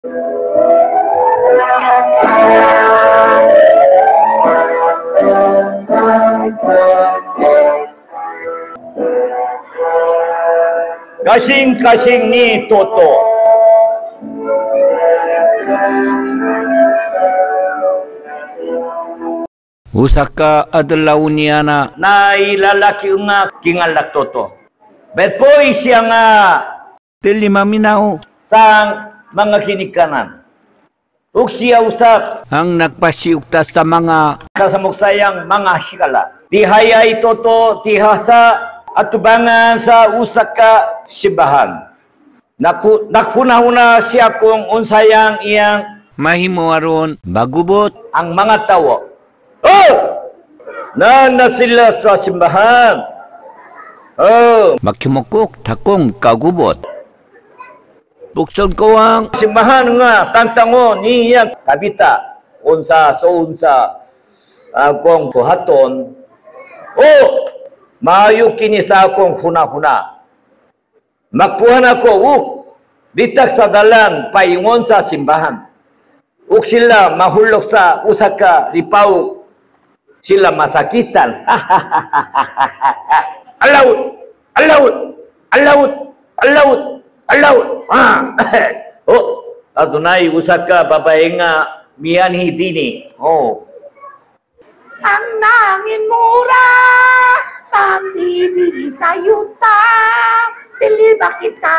Kasing-kasing ni Toto. Usaka adalah uniana Na ilalaki nga kingalak Toto. Betpoy siya nga delima minao sang mga kinikanan. Ug siya usap ang nagpasiugta sa mga kasamuksayang mga hikala. Tihayay Toto, tihasa atubangan sa usaka simbahan. Naghuna-huna siya kung unsayang iyang mahimo aron magubot ang mga tawo. Oh! Na sila sa simbahan. Oh! makimokok takong kagubot. Bukson ko ang Simbahan nga tangtango niyang kabita. Unsa akong kuhaton. Oh! Maayo kini sa akong huna-huna. Makuha na ko, bitag sa dalan, paingon sa simbahan. Sila mahulog sa usaka ripaw. Sila masakitan. Alawot! Alawot! Alawot! Alawot! Alawot! Adunay usaka babae nga miyanhi dini. Oh. Ang nangin mura, nandini sa yuta, diliba kita.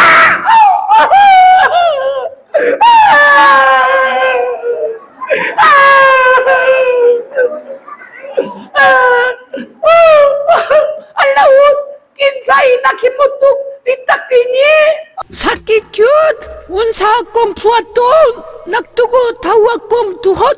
Alawot, kinsay nakimutok, ditakini. sakit yun! Unsa akong puwaton! Nagtugo tawag kong tuhot!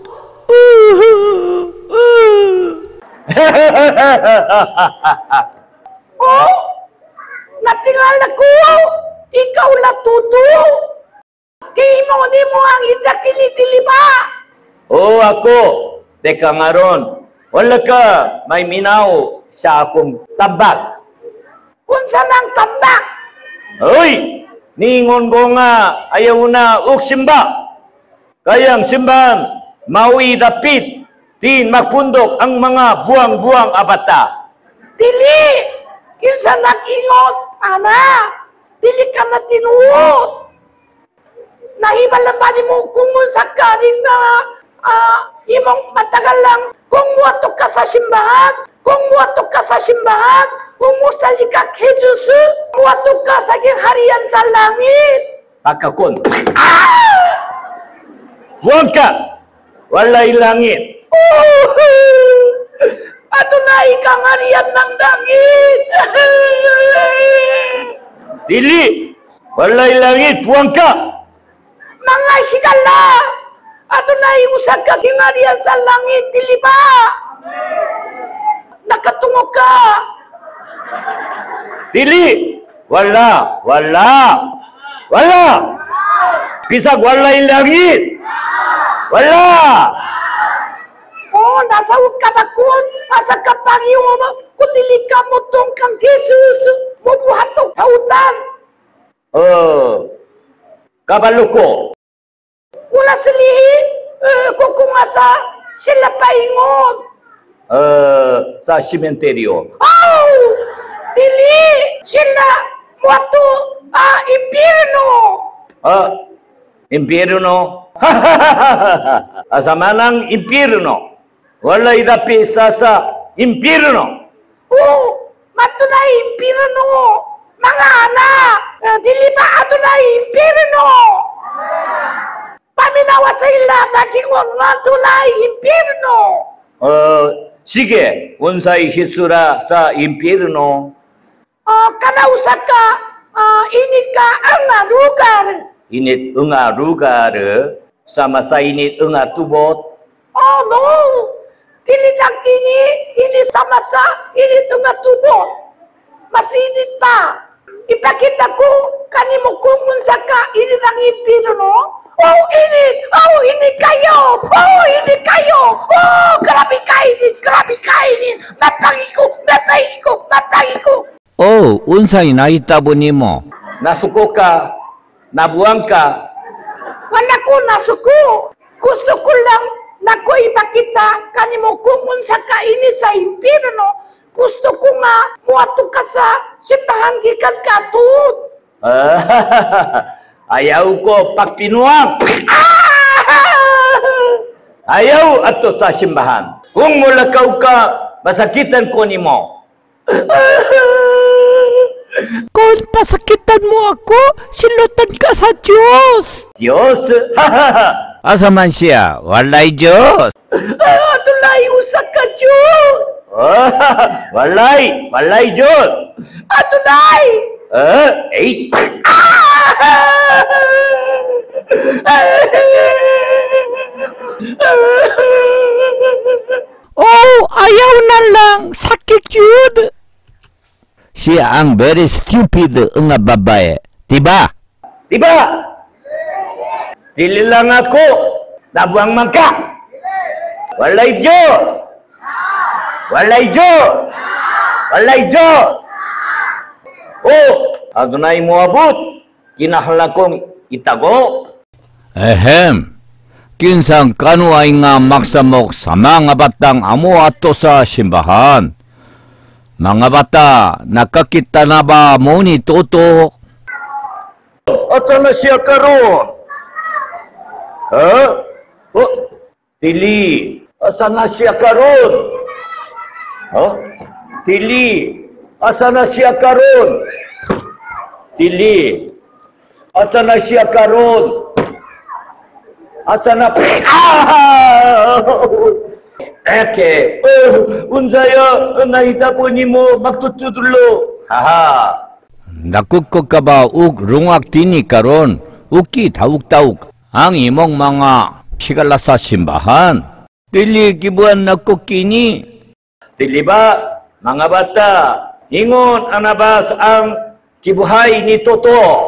Oh, natingal ako. Ikaw latuto. Kay mo ni mo ang itakini diliba. Oh, ako. Teka nga ron. Wala ka. May minaw sa akong tabak. Unsa nang tambak? Uy! Ningon ko nga ayaw na simba. Kayang simbahan maui dapit. Tin magpundok ang mga buang-buang abata. Dili. Kinsa nag-ingot, ana. Dili ka na tinuot. Nahibalan ba ni mo kung unsa ka rin na imong matagal lang kung muatok ka sa simbahan. Kung muatok ka sa simbahan, umusali ka kay Diyos, muatok ka sa harian sa langit. Pagkakon. Huwag ka! Walay langit. Ato na ikang harian ng langit. Dili! Walay langit. Huwag ka! Mga sigala, ato na iusag ka harian sa langit, dili ba? Nakatungog ka. Dili! Wala! Wala! Wala! Bisag walay langit! Wala! Oh, nasawag ka ba kun? Asa ka pangyo mo? Kung dili ka mo tong kang Jesus, mubuhatok tautan. Oh, kabalo ko. Wala silihin. Kung asa sila paingon. Sa simenteryo. Oh! Dili! Sila wato impierno. Impierno? Asama ng impierno. Walay dapi sa impierno. Oh! Mato na impierno. Mga anak! Dili ba ato na impierno? Paminawa sa ila, nagingon mato na impierno. Sige, unsay hitsura sa impierno? Kanausa ka, init ka ang lugar. Init nga lugar, sama sa init nga tubot. Oh no! Dili lang kini, init sama sa init nga tubot. Mas init pa. Ipakita ko, kanimo kung unsa ka, init ang impierno. Oh, init! Oh, init kayo! Oh, init kayo! Oh, grabe ka init! Grabe ka init! Napangiko! Napangiko! Napangiko! Oh, unsay nahitabo nimo? Nasuko ka, nabuang ka. Wala ako nasuko. Gusto ko lang na ko ipakita kanimo kung unsa ka ini sa impierno. Gusto ko nga muato ka sa simbahan gikan katut. Ayaw ko pagpinuang. Ayaw ato sa simbahan. Kung mulakaw ka, masakitan ko nimo. Kung pasakitan mo ako, silutan ka sa Diyos. Diyos? Asa man siya? Walay Diyos. Adulay usa ka Diyos. Walay Diyos. Adulay. Eh? Oh, ayaw na lang. Sakit yun. Siya ang very stupid nga babae. Diba? Diba? Dili lang ako. Nabuang man ka. Walay Diyos. Walay Diyos. Walay Diyos. Oh, adunay mo abot. Kinahanglan kong itago. Ehem. Kinsang kanuay nga maksamok sa mga batang amo ato sa simbahan. Mga bata, nakakita na ba mo ni Toto? Asa na siya karon? Ha? Oh, Tili. Asa na siya karon? Ha? Tili. Asa na siya karon? Tili. Asa na siya karon? Asa na... Eke. Unsaya nahita po nimo magtututulo. Haha. Nakukog ka ba ug rungak tini karon? Uki tawag-tawag ang imong mga sigala sa simbahan. Dili kibuan nakukini. Dili ba, mga bata, ingon anabas ang kibuhay ni Toto.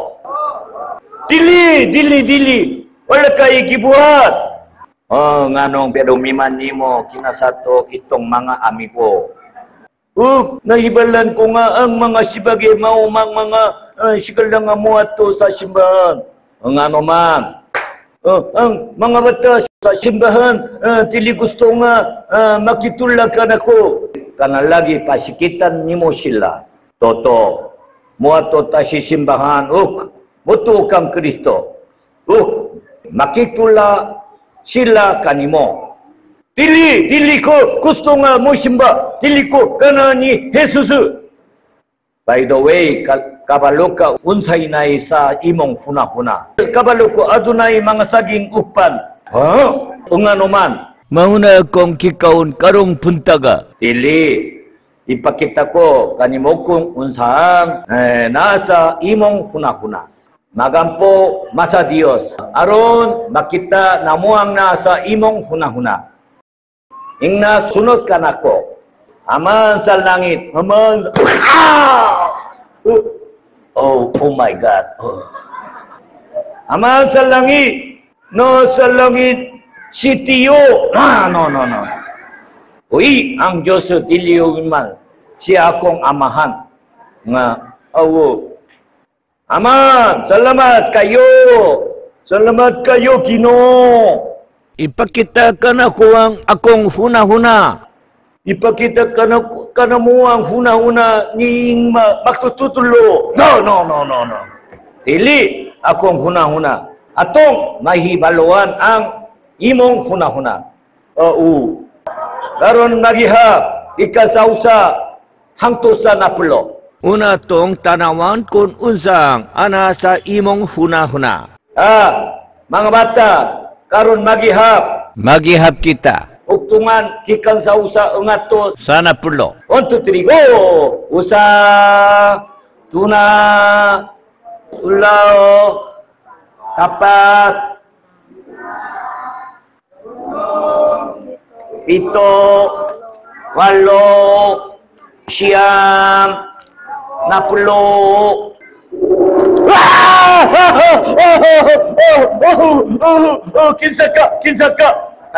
Dili. Wala kay gibuhat. Oh, nganong perumiman nimo kinasato itong mga amigo. Nahibalan ko nga ang mga sibagay maumang mga sigala nga mo ato sa simbahan. Ngano man. Ang mga bata sa simbahan, dili gusto nga makitulakan ako. Kana lagi pasikitan nimo sila. Toto, mo ato ta si simbahan, muto kang Kristo. Makitula sila kanimo. Dili ko gusto nga mo simba. Dili ko kana ni Jesus. By the way, kabalo ka unsay nay sa imong huna-huna. Kabalo ko adunay mga saging ukpan. Ngano man. Mauna kong kikaon karong puntaga. Dili. Ipakita ko kanimo kung unsang nasa imong huna-huna. Magampo masa Dios. Aron makita namuang nasa imong huna-huna. Ingna sunod ka nako. Aman sa langit. Aman. Oh my God. Aman sa langit. No sa langit. Si Tiyo. No. Uy, ang Diyos dili man. Siya akong amahan. Nga, Aman, salamat kayo. Salamat kayo, Ginoo. Ipakita ka na ko ang akong huna-huna. Ipakita ka na mo ang huna-huna ning magtututulo. No. Dili akong huna-huna. Atong mahibaluan ang imong huna-huna. Karon nagihap ikasausa hangto sa napulo. Una tong tanawan kung unsang ana sa imong huna-huna. Mga bata, karon magihap. Magihap kita. Uktungan kikan sa usa ungato. Sana pulo. 1, 2, 3, go! Usa, tuna, ulaw, tapat, pito, walo, siyam, napulo. Kinsa ka.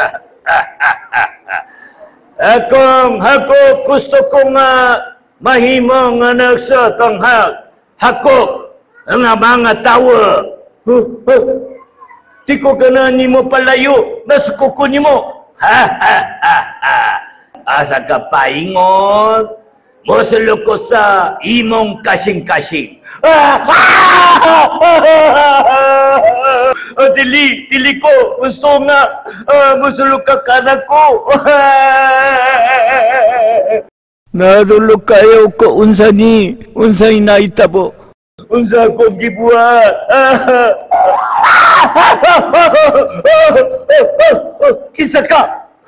Ako gusto ko nga mahimong anak sa tanghal. Hako nga mga tawa. Tiko kana nimo palayo na sukuko nimo. Ha ha ha ha. Asa ka paingon. Mosulok ko sa imong kasing-kasing. Dili ko. Gusto nga. Mosulok ka kanak ko. Nadulog kayo ko unsay naitabo. Unsa ko gibuhat? Kisa ka?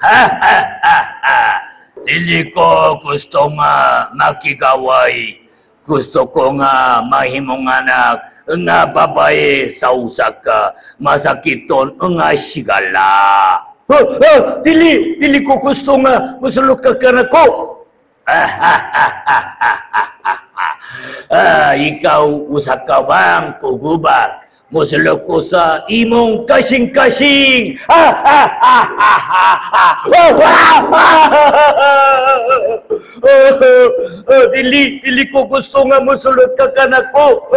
Dili ko gusto nga makigaway. Gusto ko nga mahimong anak nga babae sa usa ka masakiton nga sigala. Dili ko gusto nga musulok ka kanako. Ikaw usa ka bang kugubat. Musulok ko sa imong kasing-kasing. Dili ko gusto nga musulok ka kanako.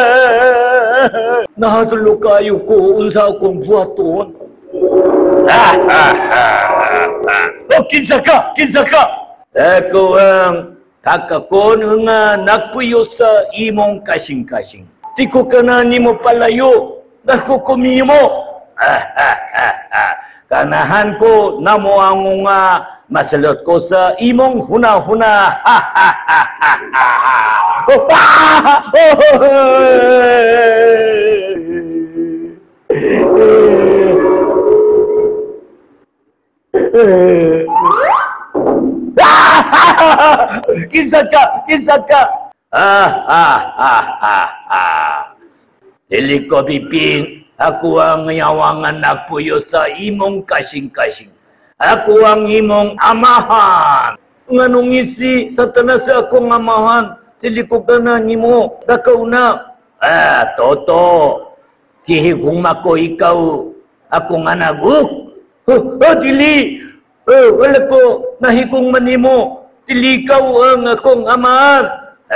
Nahadlo kayo ko unsa akong buhaton. Kinsa ka? Ako ang kakakon nga nagpuyo sa imong kasing-kasing. Tiko ka na nimo palayo, nakukumiyo mo. Kanahan ko namo ang nga masalot ko sa imong huna-huna. Kinsa ka? Dili ko bipin, ako ang yawangan nagpuyo sa imong kasing-kasing. Ako ang imong amahan. Nganong isi sa tanas akong amahan, dili ko kana nimo, dakaw na. Toto, kihiguma ko ikaw, akong anaguk. Dili, wala ko nahigong manimo, dili ikaw ang akong amahan.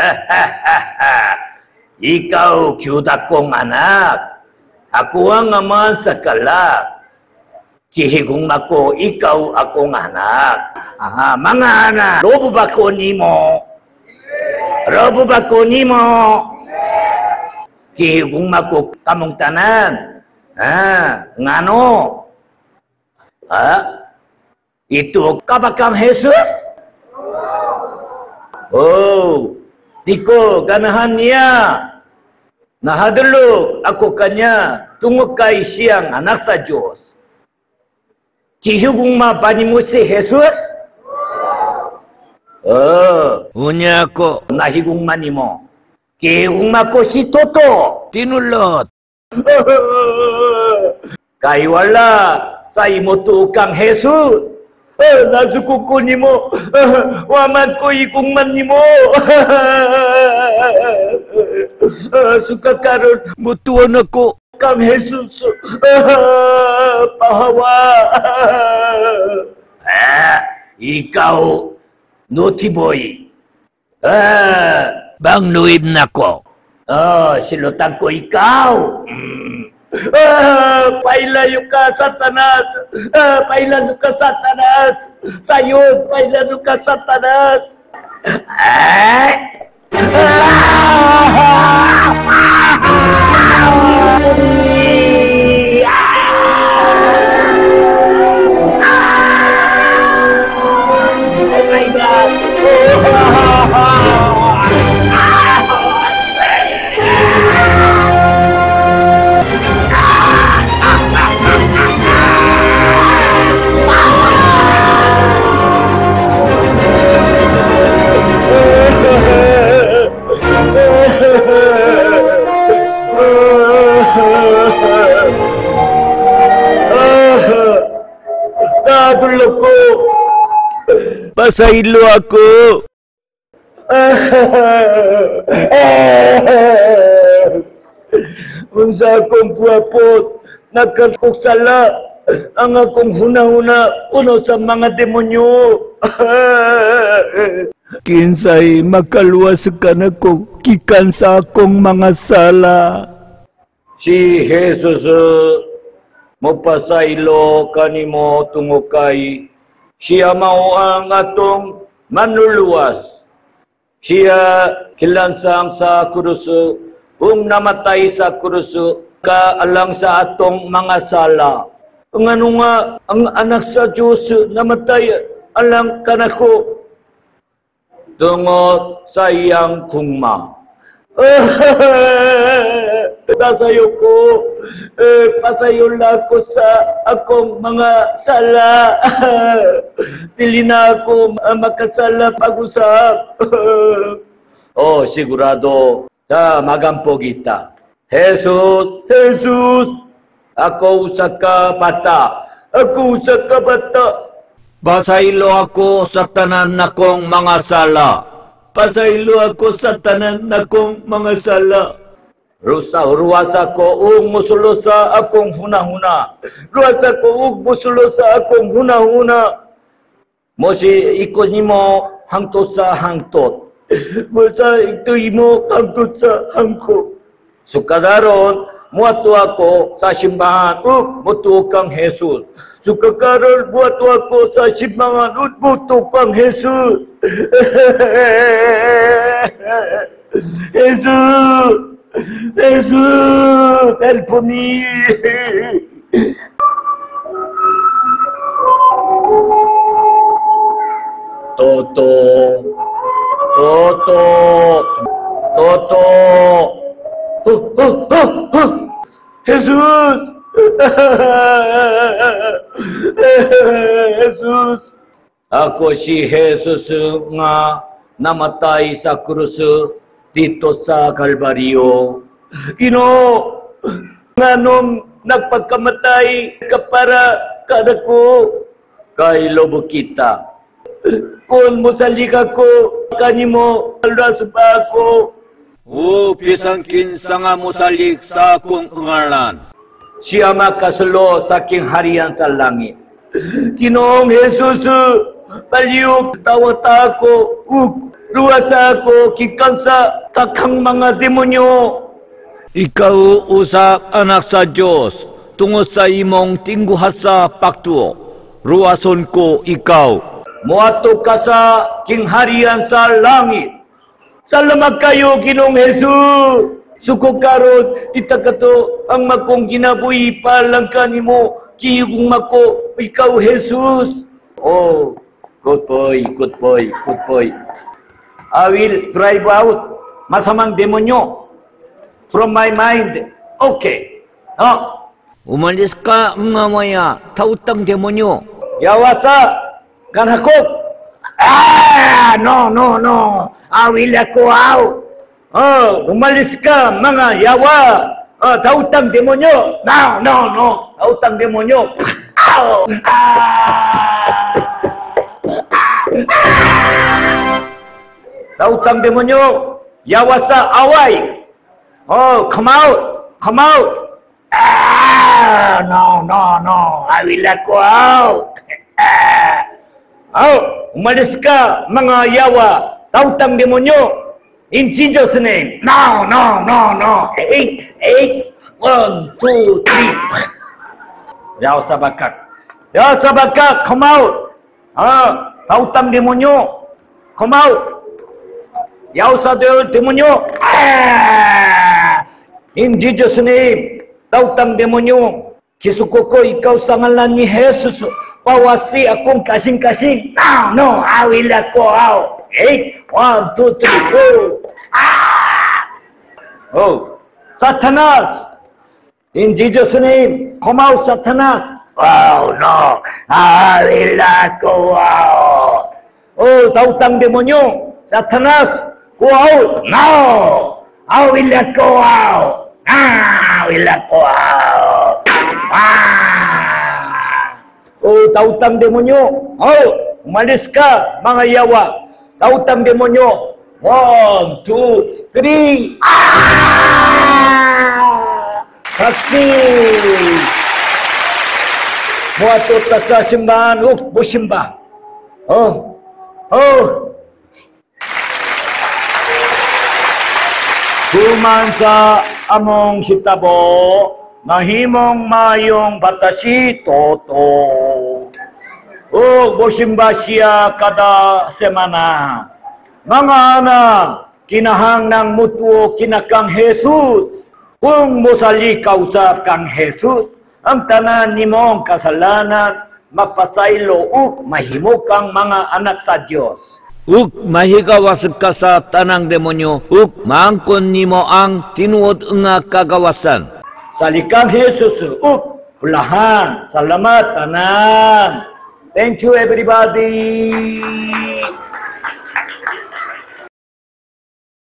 Ikaw cute akong anak. Ako ang amahan sa kalak. Kihigong ako, ikaw akong anak. Mga anak, robo ba ko nimo? Kihigong ako kamong tanan. Ngano? Ito ka ba kam Jesus? Diko ganahan niya. Nahadulog ako kanya tungod kay siyang anak sa Diyos. Kihugong mabani mo si Jesus? Unya ko. Nahigong mani mo. Kihugong ko si Toto. Tinulot. Kay wala sa imo tukang Jesus. Nasuko ko nimo. Waman ko ikong man nimo. Suka karon Mutuon ako. kang Jesus. Pahawa. Ikaw, naughty boy. Bang luib na ko. Silutan ko ikaw. Pailayo ka, Satanas! Pailayo ka, Satanas! Sayon, pailayo ka, Satanas! Oh my God! Nadulog ko. Pasaylo ako. Unsa akong puapot, nagkakuksala ang akong huna-huna uno sa mga demonyo. Kinsay makaluwas ka na ko, kikan sa akong mga sala. Si Jesus Mopasaylo kanimo tungo kay siya mao ang atong manluluwas. Siya kilansang sa kruso, namatay sa kruso, kaalang sa atong mga sala. Ang ano nga, ang anak sa Diyos namatay alang kanako tungod sa iyang kungma. Pasayo ko, pasayo lang ko sa akong mga sala. Dili na ako makasala pag-usap. Sigurado, magampo kita. Jesus, Jesus, ako usa ka bata. Ako usa ka bata. Pasaylo ako sa tanan nakong mga sala. Pasaylo ako sa tanan nakong mga sala. Ruwasa ko musulo sa akong hunahuna. Ruwasa ko musulo sa akong hunahuna. Mosi ikot nimo hangtot sa hangtot. Mosa ito'y mo hangtot sa hangko. Sukadaron, muato ako sa simbahan, muto kang Jesus. Sukadaron, muato ako sa simbahan, muto kang Jesus. Jesus! Jesus, help me. Toto, Toto, Toto. Jesus, Jesus. Ako si Jesus nga namatay sa kruso dito sa Kalbaryo. Nganong nagpagkamatay ka para kadako kay lobo kita. Kung musalik ako, kanimo alas ba ako? Pisangkin sa nga musalik sa akong ngalan. Siya makasulo sa aking harian sa langit. Ginoong Jesus, baliw tawata ako, luwasa ako, kikansa takang mga demonyo. Ikaw usak anak sa Diyos, tungod sa imong tingguhat sa paktuo. Ruwason ko ikaw. Muato ka sa kingharian sa langit. Salamat kayo, Ginoong Jesus. Suko karon itakato ang makong ginabuhi palang kanimo, kiyong mako, ikaw Jesus. Good boy, good boy, good boy. I will drive out masamang demonyo from my mind. Okay. Umalis ka mamaya, tautang demonyo. Yawasa, kanakot. No. I will go out. Umalis ka mga yawa. Tautang demonyo. No. Tautang demonyo. Tautang demonyo. Yawa sa away. Come out. No. I will go out. Umalis ka mga yawa. Tautang demonyo. In Jesus' name. No. 8. 1, 2, 3. Yaw sa bakak. Come out. Tautang demonyo. Come out. Yaw sa demonyo. In Jesus' name. Tautang demonyo. Kisuko ko ikaw sa ngalan ni Jesus. Pawasi akong kasing-kasing. No. I will not go out. 8, 1, 2, 3, go. Satanas. In Jesus' name. Come out, Satanas. No. I will not go out. Tautang demonyo. Satanas. Go out. No. I will not go out. I will not go out. Tautang demonyo. Umalis ka, mga yawa. Tautang demonyo. 1, 2, 3. Saksi. Muatot ka sa simbahan. Busimba. Human sa among sitabo, mahimong mayong batasi toto. O mosimba siya kada semana. Mga anak, kinahang ng mutuo kinakang Jesus. Kung mosalikaw sa kang Jesus, ang tanan nimong kasalanan, mapasaylo ug mahimo kang mga anak sa Dios. Ug mahigawas ka sa tanang demonyo, ug maangkon nimo ang tinuod nga kagawasan. Salikang Jesus ug hulahan. Salamat tanan. Thank you everybody.